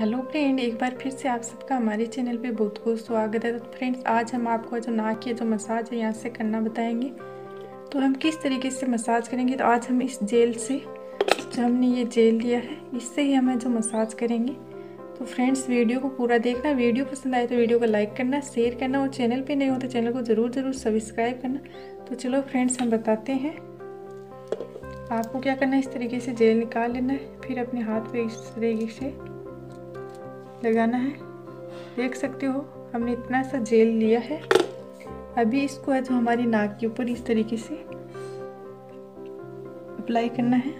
Hello friend, एक बार फिर से आप सबका हमारे चैनल पे बहुत बहुत स्वागत है। तो फ्रेंड्स, आज हम आपको जो नाक की जो मसाज है यहाँ से करना बताएंगे। तो हम किस तरीके से मसाज करेंगे, तो आज हम इस जेल से, जो हमने ये जेल लिया है, इससे ही हमें जो मसाज करेंगे। तो फ्रेंड्स, वीडियो को पूरा देखना। वीडियो पसंद आए तो वीडियो को लाइक करना, शेयर करना, और चैनल पर नहीं हो तो चैनल को ज़रूर सब्सक्राइब करना। तो चलो फ्रेंड्स, हम बताते हैं आपको क्या करना है। इस तरीके से जेल निकाल लेना है, फिर अपने हाथ पे इस तरीके से लगाना है। देख सकते हो हमने इतना सा जेल लिया है। अभी इसको है जो हमारी नाक के ऊपर इस तरीके से अप्लाई करना है।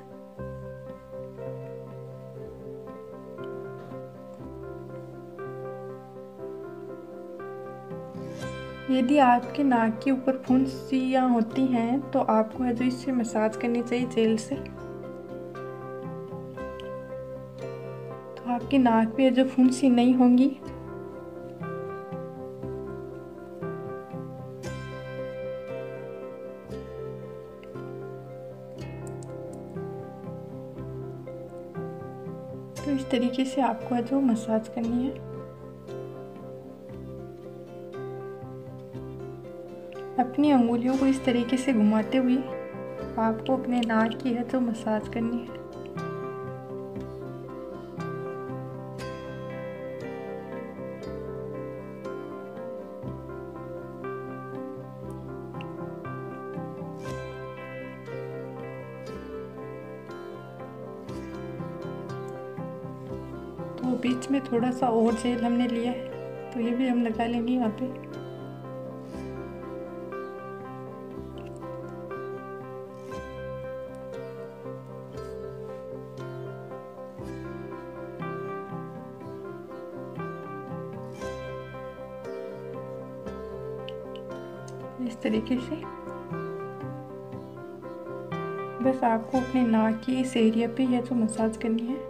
यदि आपके नाक के ऊपर फुंसियाँ होती हैं तो आपको है जो इससे मसाज करनी चाहिए जेल से। तो आपकी नाक पे जो फुंसी नहीं होंगी। तो इस तरीके से आपको है जो मसाज करनी है। अपनी अंगुलियों को इस तरीके से घुमाते हुए आपको अपने नाक की है जो मसाज करनी है। तो बीच में थोड़ा सा और जेल हमने लिया है, तो ये भी हम लगा लेंगे यहाँ पे। इस तरीके से बस आपको अपने नाक की इस एरिया पे यह जो मसाज करनी है।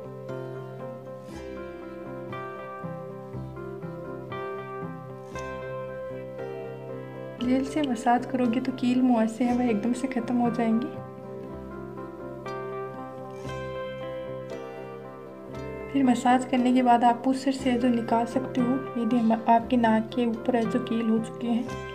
जेल से मसाज करोगे तो कील मुहासे हैं वह एकदम से ख़त्म हो जाएंगे। फिर मसाज करने के बाद आप पुसर से जो निकाल सकते हो, यदि आपके नाक के ऊपर है जो कील हो चुके हैं।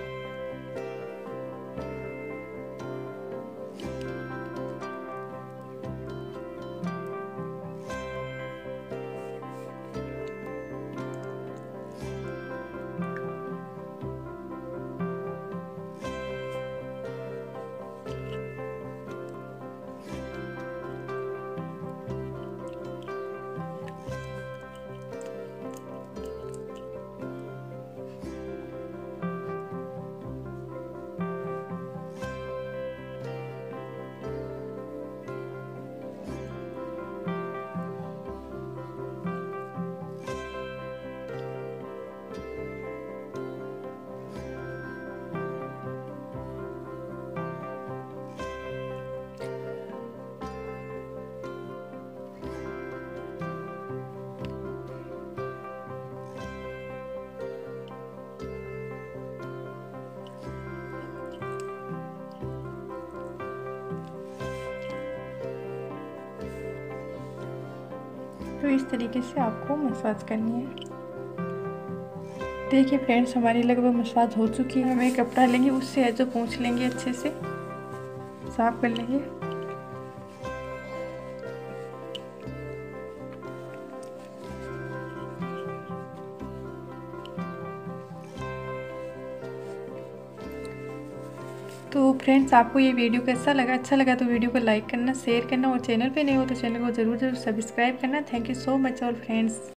तो इस तरीके से आपको मसाज करनी है। देखिए फ्रेंड्स, हमारी लगभग मसाज हो चुकी है। हम एक कपड़ा लेंगे, उससे है जो पोंछ लेंगे, अच्छे से साफ कर लेंगे। तो फ्रेंड्स, आपको ये वीडियो कैसा लगा? अच्छा लगा तो वीडियो को लाइक करना, शेयर करना, और चैनल पे नहीं हो तो चैनल को ज़रूर सब्सक्राइब करना। Thank you so much all friends.